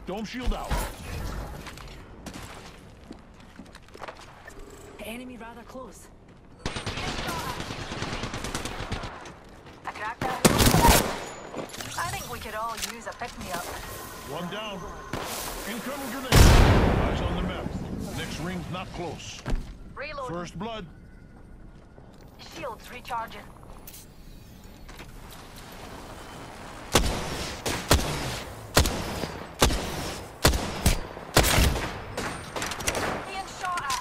Dome shield out. Enemy rather close. I cracked that. I think we could all use a pick-me-up. One down. Incoming grenade. Eyes on the map. Next ring's not close. Reload. First blood. Shields recharging. Being shot at.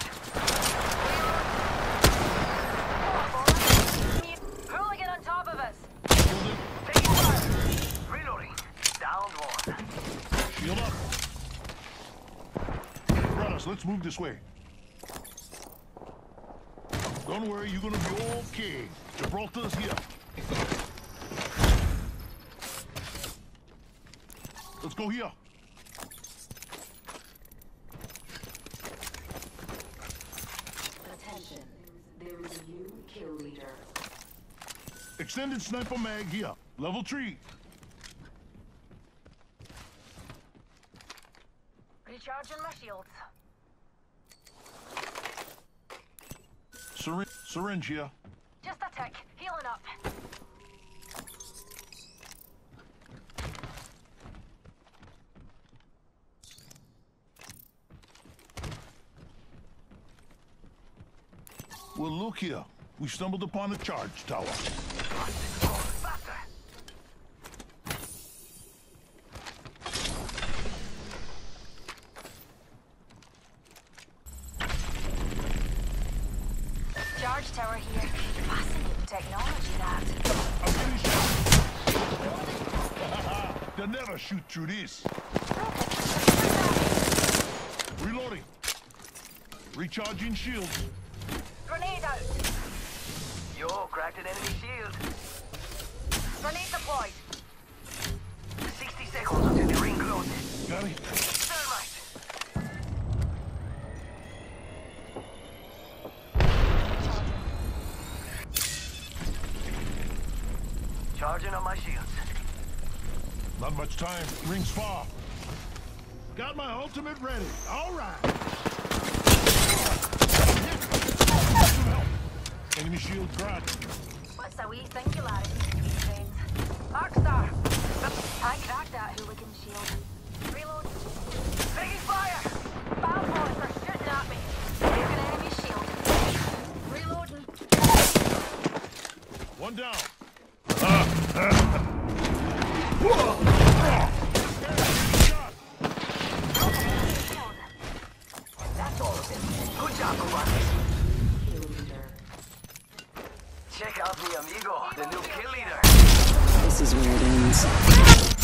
Hooligan on top of us. Taking fire. Reloading. Downed one. Shield up. Brothers, let's move this way. Don't worry, you're gonna be okay. Gibraltar's here. Let's go here. Attention. There is a new kill leader. Extended sniper mag here. Level 3. Recharging my shields. Syringe here. Just a tick. Healing up. Well, look here. We stumbled upon a charge tower. Charge tower here. Fascinating technology, that. I'm getting shot. They'll never shoot through this. Reloading. Recharging shields. Grenade out. Yo, cracked an enemy shield. Grenade deployed. 60 seconds until the ring closes. Got it. Thermite. Charging on my shields. Not much time. Ring's far. Got my ultimate ready. All right. Enemy shield cracked. What's a wee singularity? Friends. Arcstar. I cracked that hooligan shield. Reload. Taking fire! Bad boys are shooting at me. Taking enemy shield. Reloading. One down. That's all of it. Good job, compadres. Kill leader. Check out mi amigo, the new kill leader. This is where it ends.